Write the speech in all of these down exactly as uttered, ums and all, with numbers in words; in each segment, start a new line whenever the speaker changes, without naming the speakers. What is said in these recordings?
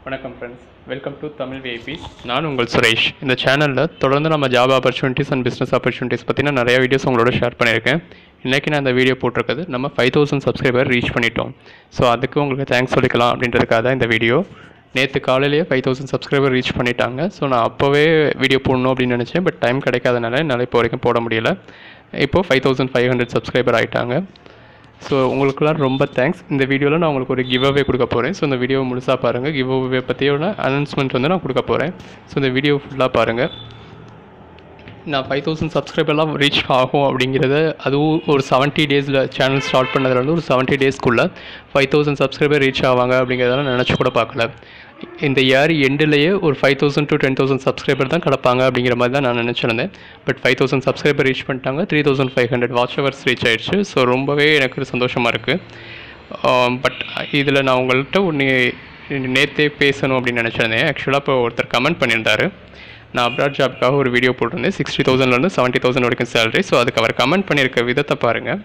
வணக்கம் friends, welcome to Tamil VIPs. நான் உங்கள் சுரேஷ். இந்த சேனலில் தொடர்ந்து நம்ம job opportunities and business opportunities பற்றின நிறைய வீடியோஸ் உங்களோட ஷேர் பண்ணியிருக்கேன். இன்றைக்கி நான் இந்த வீடியோ போட்டிருக்கிறது நம்ம ஃபைவ் தௌசண்ட் சப்ஸ்கிரைபர் ரீச் பண்ணிட்டோம். ஸோ அதுக்கு உங்களுக்கு தேங்க்ஸ் சொல்லிக்கலாம் அப்படின்றதுக்காக தான் இந்த வீடியோ. நேற்று காலையிலேயே ஃபைவ் தௌசண்ட் சப்ஸ்கிரைபர் ரீச் பண்ணிட்டாங்க. ஸோ நான் அப்போவே வீடியோ போடணும் அப்படின்னு நினச்சேன். பட் டைம் கிடைக்காதனால என்னால் இப்போ வரைக்கும் போட முடியல. இப்போது five thousand five hundred subscriber ஆகிட்டாங்க. ஸோ உங்களுக்குலாம் ரொம்ப தேங்க்ஸ். இந்த வீடியோவில் நான் உங்களுக்கு ஒரு கிவ் அவே கொடுக்க போகிறேன். ஸோ இந்த வீடியோவை முழுசாக பாருங்கள். கிவ் அவே பற்றியோட அனௌன்ஸ்மெண்ட் வந்து நான் கொடுக்க போகிறேன். ஸோ இந்த வீடியோ ஃபுல்லாக பாருங்கள். நான் ஃபைவ் தௌசண்ட் சப்ஸ்கிரைபர்லாம் ரீச் ஆகும் அப்படிங்கிறத அதுவும் ஒரு செவன்ட்டி டேஸில் சேனல் ஸ்டார்ட் பண்ணதுலேருந்து ஒரு செவன்ட்டி டேஸ்க்குள்ளே ஃபைவ் தௌசண்ட் சப்ஸ்கிரைபர் ரீச் ஆவாங்க அப்படிங்கிறதெல்லாம் நினச்சி கூட பார்க்கல. இந்த இயர் எண்டிலேயே ஒரு five thousand to ten thousand subscriber தான் கிடப்பாங்க அப்படிங்கிற மாதிரி தான் நான் நினச்சிருந்தேன். But five thousand subscriber reach பண்ணிட்டாங்க. Three thousand five hundred watch hours reach ஆகிடுச்சு. ஸோ ரொம்பவே எனக்கு சந்தோஷமாக இருக்குது. பட் இதில் நான் உங்கள்கிட்ட ஒன்று நேற்றே பேசணும் அப்படின்னு நினச்சிருந்தேன். ஆக்சுவலாக இப்போ ஒருத்தர் கமெண்ட் பண்ணியிருந்தார். நான் அப்ராட் ஜாப்க்காக ஒரு வீடியோ போட்டிருந்தேன். சிக்ஸ்டி தௌசண்ட்லேருந்து செவன்ட்டி தௌசண்ட் வரைக்கும் சேலரி. ஸோ அதுக்கு அவர் கமெண்ட் பண்ணியிருக்க விதத்தை பாருங்கள்.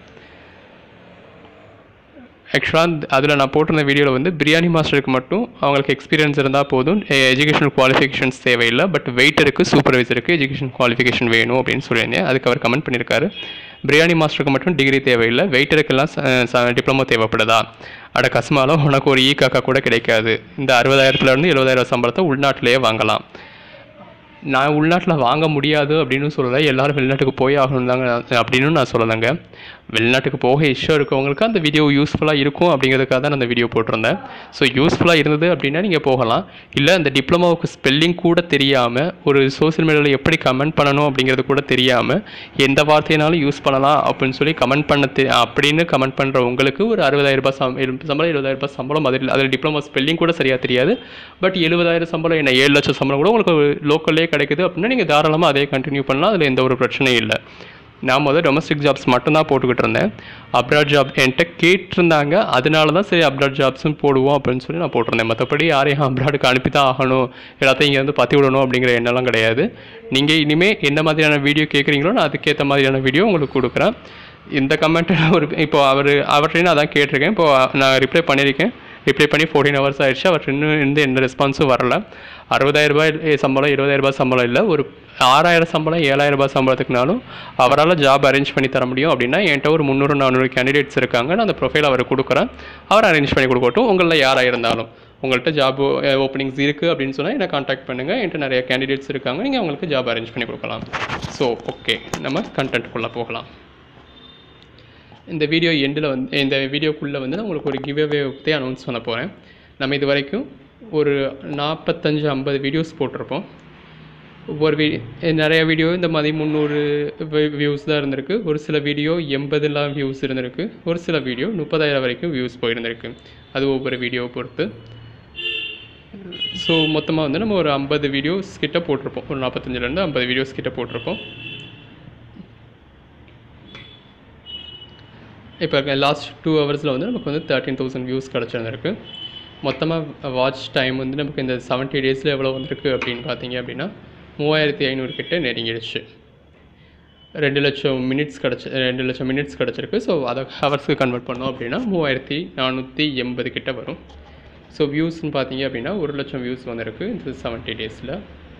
ஆக்சுவலாக அதில் நான் போட்டிருந்த வீடியோவில் வந்து பிரியாணி மாஸ்டருக்கு மட்டும் அவங்களுக்கு எக்ஸ்பீரியன்ஸ் இருந்தால் போதும், எஜுகேஷனல் குவாலிஃபிகேஷன்ஸ் தேவையில்லை. பட் வெயிட்டருக்கு சூப்பர்வைசருக்கு எஜுகேஷன் குவாலிஃபிகேஷன் வேணும் அப்படின்னு சொல்லியிருந்தேன். அதுக்கு அவர் கமெண்ட் பண்ணியிருக்காரு. பிரியாணி மாஸ்டருக்கு மட்டும் டிகிரி தேவையில்லை, வெயிட்டருக்கெல்லாம் டிப்ளமோ தேவைப்படுதா? அட கஸ்மாலும் உனக்கு ஒரு ஈ காக்கா கூட கிடைக்காது. இந்த அறுபதாயிரத்துலேருந்து எழுபதாயிரம் சம்பளத்தை உள்நாட்டிலேயே வாங்கலாம். நான் உள்நாட்டில் வாங்க முடியாது அப்படின்னு சொல்லலை, எல்லோரும் வெளிநாட்டுக்கு போய் ஆகணும் தாங்க அப்படின்னு நான் சொல்லலைங்க. வெளிநாட்டுக்கு போக இஷ்டம் இருக்கவங்களுக்கு அந்த வீடியோ யூஸ்ஃபுல்லாக இருக்கும் அப்படிங்கிறதுக்காக தான் நான் அந்த வீடியோ போட்டிருந்தேன். ஸோ யூஸ்ஃபுல்லாக இருந்தது அப்படின்னா நீங்கள் போகலாம். இல்லை அந்த டிப்ளமோவுக்கு ஸ்பெல்லிங் கூட தெரியாமல், ஒரு சோசியல் மீடியாவில் எப்படி கமெண்ட் பண்ணணும் அப்படிங்கிறது கூட தெரியாமல் எந்த வார்த்தையினாலும் யூஸ் பண்ணலாம் அப்படின்னு சொல்லி கமெண்ட் பண்ண தெ அப்படின்னு கமெண்ட் பண்ணுற உங்களுக்கு ஒரு அறுபதாயிரம் ரூபாய் சம் சம்பளம் எழுபதாயிரம் ரூபாய் சம்பளம் அதில் அதில் டிப்ளமோ ஸ்பெல்லிங் கூட சரியாக தெரியாது. பட் எழுபதாயிரம் சம்பளம் என்ன ஏழு லட்சம் சம்பளம் கூட உங்களுக்கு லோக்கல்லே கிடைக்குது அப்படின்னா நீங்கள் தாராளமாக அதே கண்டினியூ பண்ணலாம். அதில் எந்த ஒரு பிரச்சனையும் இல்லை. நான் முதல் டொமஸ்டிக் ஜாப்ஸ் மட்டும்தான் போட்டுக்கிட்டு இருந்தேன். அப்ராட் ஜாப் என்கிட்ட கேட்டிருந்தாங்க. அதனால தான் சரி அப்ராட் ஜாப்ஸும் போடுவோம் அப்படின்னு சொல்லி நான் போட்டிருந்தேன். மற்றபடி யாரையும் அப்ராடுக்கு அனுப்பி தான் ஆகணும், எல்லாத்தையும் இங்கே வந்து பற்றி விடணும் அப்படிங்கிற எண்ணெல்லாம் கிடையாது. நீங்கள் இனிமேல் என்ன மாதிரியான வீடியோ கேட்குறீங்களோ நான் அதுக்கேற்ற மாதிரியான வீடியோ உங்களுக்கு கொடுக்குறேன். இந்த கமெண்ட்டில் ஒரு இப்போ அவர் அவர்கிட்டையும் நான் தான் கேட்டிருக்கேன். இப்போது நான் ரிப்ளை பண்ணியிருக்கேன். ரிப்ளை பண்ணி ஃபோர்டீன் ஹவர்ஸ் ஆகிடுச்சு. அவர் இன்னும் எந்த எந்த ரெஸ்பான்ஸும் வரல. அறுபதாயிரம் ரூபாய் சம்பளம், இருபதாயிரம் ரூபாய் சம்பளம் இல்லை, ஒரு ஆறாயிரம் சம்பளம், ஏழாயிரம் ரூபாய் சம்பளத்துக்குனாலும் அவரால் ஜாப் அரேஞ்ச் பண்ணி தர முடியும் அப்படின்னா என்கிட்ட ஒரு முந்நூறு நானூறு கேண்டிடேட்ஸ் இருக்காங்க. நான் அந்த ப்ரொஃபைல் அவருக்கு கொடுக்குறேன். அவர் அரேஞ்ச் பண்ணி கொடுக்கட்டும். உங்களில் யாராக இருந்தாலும் உங்கள்கிட்ட ஜாப் ஓப்பனிங்ஸ் இருக்குது அப்படின்னு சொன்னால் என்னை கான்டாக்ட் பண்ணுங்கள். என்கிட்ட நிறைய கேண்டிடேட்ஸ் இருக்காங்க. நீங்கள் அவங்களுக்கு ஜாப் அரேஞ்ச் பண்ணி கொடுக்கலாம். ஸோ ஓகே, நம்ம கண்டென்ட்டுக்குள்ளே போகலாம். இந்த வீடியோ எண்டில் வந்து இந்த வீடியோக்குள்ளே வந்து நான் உங்களுக்கு ஒரு கிவ் அவே பற்றி அனௌன்ஸ் பண்ண போகிறேன். நம்ம இது வரைக்கும் ஒரு நாற்பத்தஞ்சு ஐம்பது வீடியோஸ் போட்டிருப்போம். ஒவ்வொரு வீ நிறைய வீடியோ இந்த மாதிரி முந்நூறு வியூஸ் தான் இருந்திருக்கு. ஒரு சில வீடியோ எண்பதுலாம் வியூஸ் இருந்திருக்கு. ஒரு சில வீடியோ முப்பதாயிரம் வரைக்கும் வியூஸ் போயிருந்திருக்கு. அது ஒவ்வொரு வீடியோவை பொறுத்து. ஸோ மொத்தமாக வந்து நம்ம ஒரு ஐம்பது வீடியோஸ் கிட்ட போட்டிருப்போம். ஒரு நாற்பத்தஞ்சிலேருந்து ஐம்பது வீடியோஸ் கிட்ட போட்டிருப்போம். இப்போ லாஸ்ட் டூ ஹவர்ஸில் வந்து நமக்கு வந்து தேர்ட்டீன் தௌசண்ட் வியூஸ் கிடச்சிருந்துருக்கு. மொத்தமாக வாட்ச் டைம் வந்து நமக்கு இந்த செவன்ட்டி டேஸில் எவ்வளோ வந்திருக்கு அப்படின்னு பார்த்தீங்க அப்படின்னா மூவாயிரத்தி ஐநூறு கிட்டே நெருங்கிடுச்சு. ரெண்டு லட்சம் மினிட்ஸ் கிடச்சி ரெண்டு லட்சம் மினிட்ஸ் கிடச்சிருக்கு. ஸோ அதை ஹவர்ஸ்க்கு கன்வெர்ட் பண்ணோம் அப்படின்னா மூவாயிரத்தி நானூற்றி எண்பது கிட்ட வரும். ஸோ வியூஸ்ன்னு பார்த்தீங்க அப்படின்னா ஒரு லட்சம் வியூஸ் வந்திருக்கு இந்த செவன்ட்டி டேஸில்.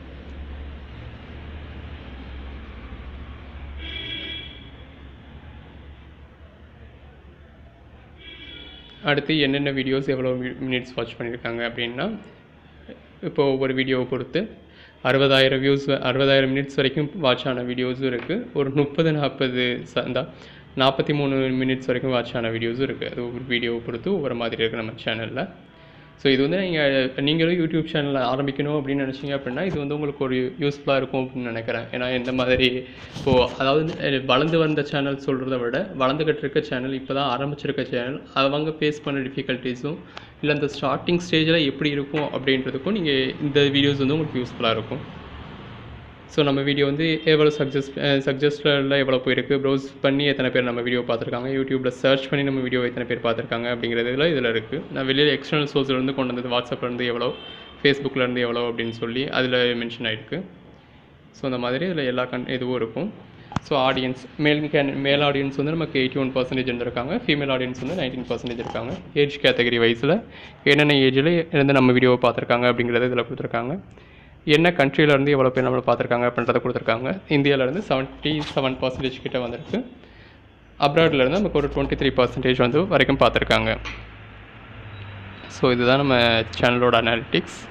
அடுத்து என்னென்ன வீடியோஸ் எவ்வளோ மினிட்ஸ் வாட்ச் பண்ணியிருக்காங்க அப்படின்னா இப்போது ஒவ்வொரு வீடியோவை பொறுத்து அறுபதாயிரம் வியூஸ் அறுபதாயிரம் மினிட்ஸ் வரைக்கும் வாட்ச் ஆன வீடியோஸும் இருக்குது. ஒரு முப்பது நாற்பது சந்தா நாற்பத்தி மூணு மினிட்ஸ் வரைக்கும் வாட்ச் ஆன வீடியோஸும் இருக்குது. அது ஒவ்வொரு வீடியோவை பொறுத்து ஒவ்வொரு மாதிரி இருக்குது நம்ம சேனலில். ஸோ இது வந்து நீங்கள் நீங்களும் யூடியூப் சேனலில் ஆரம்பிக்கணும் அப்படின்னு நினச்சிங்க அப்படின்னா இது வந்து உங்களுக்கு ஒரு யூஸ்ஃபுல்லாக இருக்கும் அப்படின்னு நினைக்கிறேன். ஏன்னா இந்த மாதிரி இப்போது அதாவது வளர்ந்து வந்த சேனல் சொல்கிறத விட வளர்ந்துக்கிட்டு இருக்க சேனல், இப்போ தான் ஆரம்பிச்சிருக்க சேனல், அவங்க ஃபேஸ் பண்ண டிஃபிகல்ட்டிஸும் இல்லை அந்த ஸ்டார்டிங் ஸ்டேஜில் எப்படி இருக்கும் அப்படின்றதுக்கும் நீங்கள் இந்த வீடியோஸ் வந்து உங்களுக்கு யூஸ்ஃபுல்லாக இருக்கும். ஸோ நம்ம வீடியோ வந்து எவ்வளோ சக்ஸஸ் சக்ஸஸ்ஃபுல்லாக எவ்வளோ போயிருக்கு, ப்ரௌஸ் பண்ணி எத்தனை பேர் நம்ம வீடியோ பார்த்துருக்காங்க, யூடியூப்பில் சர்ச் பண்ணி நம்ம வீடியோ எத்தனை பேர் பார்த்துருக்காங்க அப்படிங்கிறதுல இதில் இருக்குது. நான் வெளியில் எக்ஸ்டர்னல் சோர்ஸ்லேருந்து கொண்டு வந்தது, வாட்ஸ்அப்லேருந்து எவ்வளோ, ஃபேஸ்புக்கிலேருந்து எவ்வளோ அப்படின்னு சொல்லி அதில் மென்ஷன் ஆகிருக்கு. ஸோ அந்த மாதிரி இதில் எல்லா கன் இதுவும் இருக்கும். So audience male can male audience வந்து நமக்கு எயிட்டி ஒன் பர்சன்டேஜ் இருந்திருக்காங்க, ஃபீமேல் ஆடியன்ஸ் வந்து நைன்டீன் பர்சன்டேஜ் இருக்காங்க. ஏஜ் கேட்டகரி வைஸில் என்னென்ன ஏஜில் இருந்து நம்ம வீடியோவை பார்த்துருக்காங்க அப்படிங்கிறத இதில் கொடுத்துருக்காங்க. என்ன கண்ட்ரியிலேருந்து எவ்வளோ பேர் நம்மளை பார்த்துருக்காங்க அப்படின்றத கொடுத்துருக்காங்க. இந்தியாவிலேருந்து செவன்ட்டி செவன் பர்சன்டேஜ் கிட்ட வந்திருக்கு. அப்ராட்லேருந்து நமக்கு ஒரு டுவெண்ட்டி த்ரீ பர்சன்டேஜ் வந்து வரைக்கும் பார்த்துருக்காங்க. ஸோ இதுதான் நம்ம சேனலோட அனாலிட்டிக்ஸ்.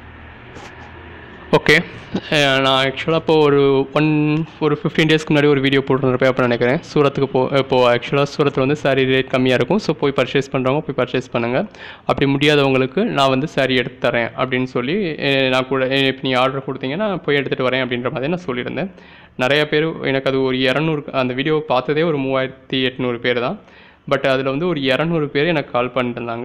ஓகே, நான் ஆக்சுவலாக இப்போ ஒரு ஒன் ஒரு ஃபிஃப்டீன் டேஸ்க்கு முன்னாடி ஒரு வீடியோ போட்டுருப்பேன் அப்படின்னு நினைக்கிறேன். சூரத்துக்கு போ இப்போது ஆக்சுவலாக சூரத்தில் வந்து சாரீ ரேட் கம்மியாக இருக்கும். ஸோ போய் பர்ச்சேஸ் பண்ணுறவங்க போய் பர்ச்சேஸ் பண்ணுங்கள். அப்படி முடியாதவங்களுக்கு நான் வந்து சாரீ எடுத்து தரேன் அப்படின்னு சொல்லி நான் கூட இப்போ நீ ஆர்டர் கொடுத்தீங்கன்னா நான் போய் எடுத்துகிட்டு வரேன் அப்படின்ற மாதிரி நான் சொல்லியிருந்தேன். நிறையா பேர் எனக்கு அது ஒரு இரநூறு அந்த வீடியோவை பார்த்ததே ஒரு மூவாயிரத்தி எட்நூறு பேர் தான். பட் அதில் வந்து ஒரு இரநூறு பேர் எனக்கு கால் பண்ணிட்டுருந்தாங்க,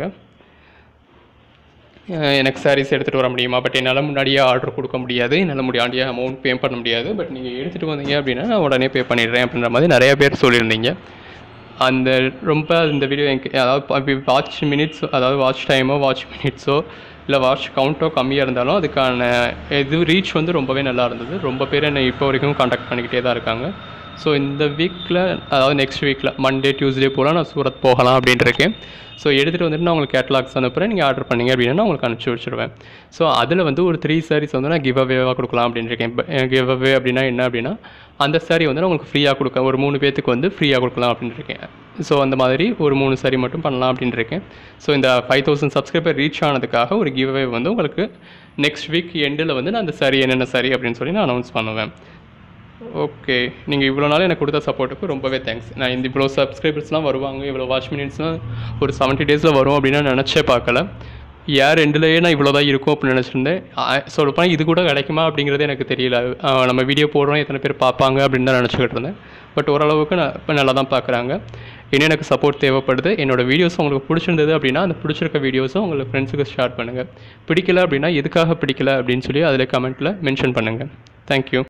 எனக்கு சாரீஸ் எடுத்துகிட்டு வர முடியுமா, பட் என்னால் முன்னாடியே ஆர்டர் கொடுக்க முடியாது, என்னால் முன்னாடியே அமௌண்ட் பே பண்ண முடியாது, பட் நீங்கள் எடுத்துகிட்டு வந்தீங்க அப்படின்னா நான் உடனே பே பண்ணிடுறேன் அப்படின்ற மாதிரி நிறைய பேர் சொல்லியிருந்தீங்க. அந்த ரொம்ப இந்த வீடியோ எனக்கு அதாவது வாட்ச் மினிட்ஸ் அதாவது வாட்ச் டைமோ வாட்ச் மினிட்ஸோ இல்லை வாட்ச் கவுண்ட்டோ கம்மியாக இருந்தாலும் அதுக்கான இது ரீச் வந்து ரொம்பவே நல்லா இருந்தது. ரொம்ப பேர் என்னை இப்போ வரைக்கும் காண்டாக்ட் பண்ணிக்கிட்டே தான் இருக்காங்க. ஸோ இந்த வீக்கில் அதாவது நெக்ஸ்ட் வீக்கில் மண்டே டியூஸ்டே போல் நான் சூரத் போகலாம் அப்படின்ட்டு இருக்கேன். ஸோ எடுத்துகிட்டு வந்துட்டு நான் உங்களுக்கு கேட்லாக்ஸ் அனுப்புகிறேன், நீங்கள் ஆர்டர் பண்ணிங்க அப்படின்னா நான் உங்களுக்கு அனுப்பிச்சி வச்சுருவேன். ஸோ அதில் வந்து ஒரு த்ரீ சாரீஸ் வந்து நான் கிவ் அவேவாக கொடுக்கலாம் அப்படின்னு இருக்கேன். கிவ் அவே அப்படின்னா என்ன அப்படின்னா அந்த சாரீ வந்து நான் உங்களுக்கு ஃப்ரீயாக கொடுக்க ஒரு மூணு பேத்துக்கு வந்து ஃப்ரீயாக கொடுக்கலாம் அப்படின்னு இருக்கேன். ஸோ அந்த மாதிரி ஒரு மூணு சாரீ மட்டும் பண்ணலாம் அப்படின்னு இருக்கேன். ஸோ இந்த ஃபைவ் தௌசண்ட் சப்ஸ்கிரைபர் ரீச் ஆனதுக்காக ஒரு கிவ் அவே வந்து உங்களுக்கு நெக்ஸ்ட் வீக் எண்டில் வந்து நான் அந்த சாரீ என்னென்ன சாரீ அப்படின்னு சொல்லி நான் அனௌன்ஸ் பண்ணுவேன். ஓகே, நீங்கள் இவ்வளோ நாள் எனக்கு கொடுத்த சப்போர்ட்டுக்கு ரொம்பவே தேங்க்ஸ். நான் இந்த இவ்வளோ சப்ஸ்கிரைபர்ஸ்லாம் வருவாங்க, இவ்வளோ வாட்ச் மினிட்ஸ்லாம் ஒரு செவன்ட்டி டேஸில் வரும் அப்படின்னு நான் நினச்சே பார்க்கல. யார் ரெண்டுலேயே நான் இவ்வளோ தான் இருக்கும் அப்படின்னு நினச்சிருந்தேன். சொல்லப்போனால் இது கூட கிடைக்குமா அப்படிங்கிறது எனக்கு தெரியல. நம்ம வீடியோ போடுறோம் எத்தனை பேர் பார்ப்பாங்க அப்படின்னு தான் நினச்சிக்கிட்டு இருந்தேன். பட் ஓரளவுக்கு நான் இப்போ நல்லா தான் பார்க்குறாங்க. இன்னும் எனக்கு சப்போர்ட் தேவைப்படுது. என்னோடய வீடியோஸ் உங்களுக்கு பிடிச்சிருந்தது அப்படின்னா அந்த பிடிச்சிருக்க வீடியோஸும் உங்களுக்கு ஃப்ரெண்ட்ஸுக்கு ஷேர் பண்ணுங்கள். பிடிக்கல அப்படின்னா எதுக்காக பிடிக்கல அப்படின்னு சொல்லி அதில் கமெண்ட்டில் மென்ஷன் பண்ணுங்கள். தேங்க்யூ.